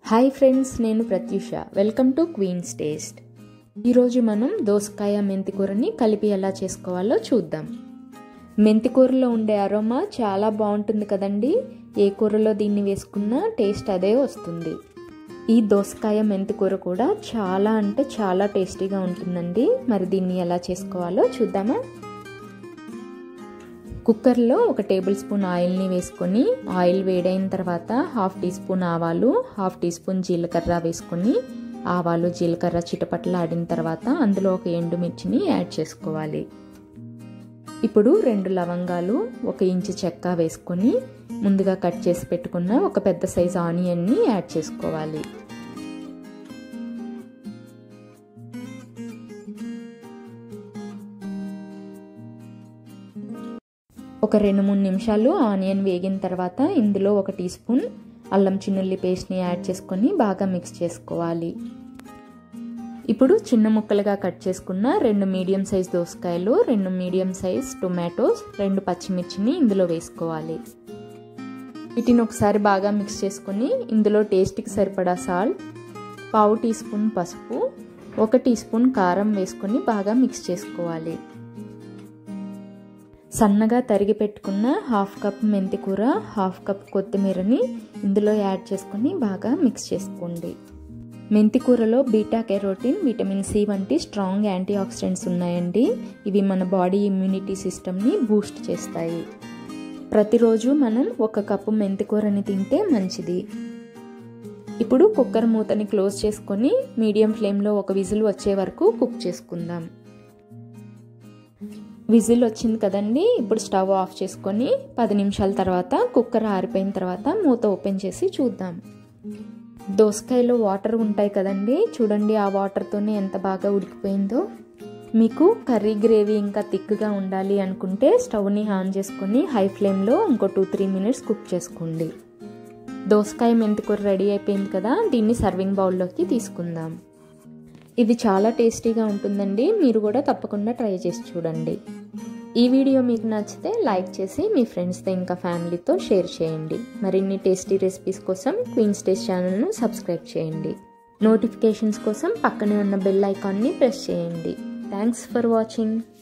Hi friends, నేను Pratyusha. Welcome to Queen's Taste. ఈరోజు మనం దోసకాయ మెంతికూరని కలిపి ఎలా చేసుకోవాలో చూద్దాం. మెంతికూరలో ఉండే అరోమా చాలా బాగుంటుంది కదండి. ఏ కూరలో దీన్ని వేసుకున్నా టేస్ట్ అదే వస్తుంది. ఈ దోసకాయ మెంతికూర కూడా చాలా అంటే చాలా టేస్టీగా ఉంటుందండి. మరి దీన్ని ఎలా చేసుకోవాలో చూద్దామా. కుక్కర్లో 1 టేబుల్ స్పూన్ ఆయిల్ని వేసుకొని ఆయిల్ వేడైన తర్వాత 1/2 టీ స్పూన్ ఆవాలు, 1/2 టీ స్పూన్ జీలకర్ర వేసుకొని ఆవాలు జీలకర్ర చిటపటలాడిన తర్వాత అందులో 1 ఎండుమిర్చిని యాడ్ చేసుకోవాలి. ఇప్పుడు 2 లవంగాలు, 1 ఇంచు చెక్క వేసుకొని ముందుగా కట్ చేసి పెట్టుకున్న ఒక పెద్ద సైజు ఆనియన్ని యాడ్ చేసుకోవాలి. ఒక 2-3 నిమిషాలు ఆనియన్ వేగిన తర్వాత ఇందులో 1 టీ స్పూన్ అల్లం చిన్నుల్లి పేస్ట్ని యాడ్ చేసుకొని బాగా మిక్స్ చేసుకోవాలి. ఇప్పుడు చిన్న ముక్కలుగా కట్ చేసుకున్న 2 మీడియం సైజ్ దోసకాయలు, 2 మీడియం సైజ్ టొమాటోస్, 2 పచ్చిమిర్చిని ఇందులో వేసుకోవాలి. వీటిని ఒకసారి బాగా మిక్స్ చేసుకొని ఇందులో టేస్ట్కి సరిపడా సాల్ట్, 1/2 టీ స్పూన్ పసుపు, 1 టీ స్పూన్ కారం వేసుకొని బాగా మిక్స్ చేసుకోవాలి. సన్నగా తరిగి పెట్టుకున్న 1/2 కప్ మెంతికూర, 1/2 కప్ కొత్తిమీరని ఇందులో యాడ్ చేసుకొని బాగా మిక్స్ చేసుకోండి. మెంతికూరలో బీటా కెరోటిన్, విటమిన్ సి వంటి స్ట్రాంగ్ యాంటీ ఆక్సిడెంట్స్ ఉన్నాయండి. ఇవి మన బాడీ ఇమ్యూనిటీ సిస్టమ్ని బూస్ట్ చేస్తాయి. ప్రతిరోజు మనం 1 కప్పు మెంతికూరని తింటే మంచిది. ఇప్పుడు కుక్కర్ మూతని క్లోజ్ చేసుకొని మీడియం ఫ్లేమ్లో 1 విజిల్ వచ్చే వరకు కుక్ చేసుకుందాం. విజిల్ వచ్చింది కదండి. ఇప్పుడు స్టవ్ ఆఫ్ చేసుకొని 10 నిమిషాల తర్వాత కుక్కర్ ఆరిపోయిన తర్వాత మూత ఓపెన్ చేసి చూద్దాం. దోసకాయలో వాటర్ ఉంటాయి కదండి, చూడండి ఆ వాటర్తోనే ఎంత బాగా ఉడికిపోయిందో. మీకు కర్రీ గ్రేవీ ఇంకా థిక్గా ఉండాలి అనుకుంటే స్టవ్ని ఆన్ చేసుకొని హై ఫ్లేమ్లో ఇంకో 2-3 మినిట్స్ కుక్ చేసుకోండి. దోసకాయ మెంతికూర రెడీ అయిపోయింది కదా, దీన్ని సర్వింగ్ బౌల్లోకి తీసుకుందాం. ఇది చాలా టేస్టీగా ఉంటుందండి. మీరు కూడా తప్పకుండా ట్రై చేసి చూడండి. ఈ వీడియో మీకు నచ్చితే లైక్ చేసి మీ ఫ్రెండ్స్తో ఇంకా ఫ్యామిలీతో షేర్ చేయండి. మరిన్ని టేస్టీ రెసిపీస్ కోసం క్వీన్స్ టేస్ట్ ఛానల్ను సబ్స్క్రైబ్ చేయండి. నోటిఫికేషన్స్ కోసం పక్కనే ఉన్న బెల్ ఐకాన్ని ప్రెస్ చేయండి. Thanks for watching.